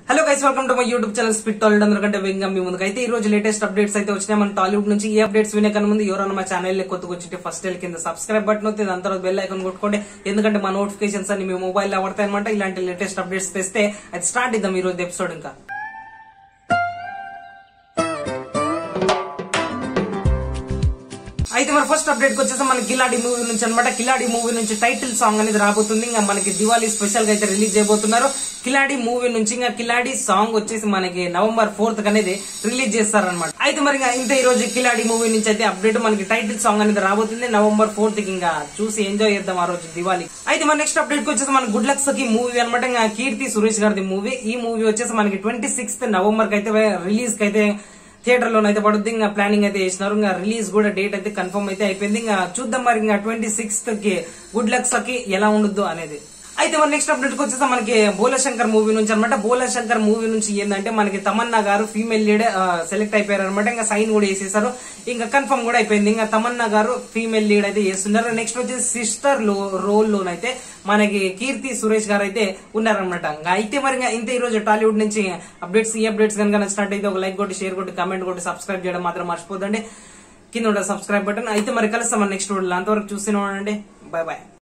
Hello guys, welcome to my YouTube channel spit Tollywood. అందరికంటే వేగంగా మీ ముందుకు అయితే ఈ రోజు లేటెస్ట్ అప్డేట్స్ అయితే వచ్చినాయి మన టాలీవుడ్ నుంచి. ఈ అప్డేట్స్ వినే కన్నా ముందు ఎవరైనా మా ఛానల్ కొత్తగా వచ్చింటే ఫస్ట్ కింద సబ్స్క్రైబ్ బటన్ వస్తుంది, దాని తర్వాత బెల్ ఐకాన్ కొట్టుకోండి. ఎందుకంటే మా నోటిఫికేషన్స్ అన్ని మీ మొబైల్ లో పడతాయి అనమాట. ఇలాంటి లేటెస్ట్ అప్డేట్స్ తెస్తే అది స్టార్ట్ ఇద్దాం ఈ రోజు ఎపిసోడ్. ఇంకా అయితే మన ఫస్ట్ అప్డేట్ కి వచ్చేసి మన కిలాడి మూవీ నుంచి అనమాట. కిలాడి మూవీ నుంచి టైటిల్ సాంగ్ అనేది రాబోతుంది. ఇంకా మనకి దివాళీ స్పెషల్ గా అయితే రిలీజ్ చేయబోతున్నారు. కిలాడి మూవీ నుంచి ఇంకా కిలాడి సాంగ్ వచ్చేసి మనకి November 4th అనేది రిలీజ్ చేస్తారనమాట. అయితే మరి ఇంత ఈ రోజు కిలాడి మూవీ నుంచి అయితే అప్డేట్, మనకి టైటిల్ సాంగ్ అనేది రాబోతుంది November 4th కి. ఇంకా చూసి ఎంజాయ్ చేద్దాం ఆ రోజు దివాళీ. అయితే మన నెక్స్ట్ అప్డేట్ కి వచ్చేసి మన గుడ్ లక్ సఖి మూవీ అనమాట. ఇంకా కీర్తి సురేష్ గారి మూవీ. ఈ మూవీ వచ్చేసి మనకి 26th November కి అయితే రిలీజ్ కి అయితే థియేటర్ లోనైతే పడుద్ది. ఇంకా ప్లానింగ్ అయితే చేసినారు. ఇంకా రిలీజ్ కూడా డేట్ అయితే కన్ఫర్మ్ అయితే అయిపోయింది. ఇంకా చూద్దాం మరి ఇంకా 26th కి గుడ్ లక్ సఖి ఎలా ఉండొద్దు అనేది. అయితే మన నెక్స్ట్ అప్డేట్ కి వచ్చేసి మనకి భోలా శంకర్ మూవీ నుంచి అనమాట. భోలా శంకర్ మూవీ నుంచి ఏంటంటే మనకి తమన్నా గారు ఫీమేల్ లీడ్ సెలెక్ట్ అయిపోయారు అనమాట. ఇంకా సైన్ కూడా వేసేసారు, ఇంకా కన్ఫర్మ్ కూడా అయిపోయింది. ఇంకా తమన్నా గారు ఫీమేల్ లీడ్ అయితే చేస్తున్నారు. నెక్స్ట్ వచ్చేసి సిస్టర్ రోల్ లోనైతే మనకి కీర్తి సురేష్ గారు అయితే ఉన్నారనమాట. అయితే మరి ఇంత ఈ రోజు టాలీవుడ్ నుంచి అప్డేట్స్. ఈ అప్డేట్స్ కనుక నచ్చినట్టయితే ఒక లైక్ కొట్టి, షేర్ కొట్టి, కామెంట్ కొట్టి, సబ్స్క్రైబ్ చేయడం మాత్రం మర్చిపోదండి. కింద సబ్స్క్రైబ్ బటన్. అయితే మరి కలుస్తాం నెక్స్ట్ వీడియోలో. అంతవరకు చూస్తూనే ఉండండి. Bye bye.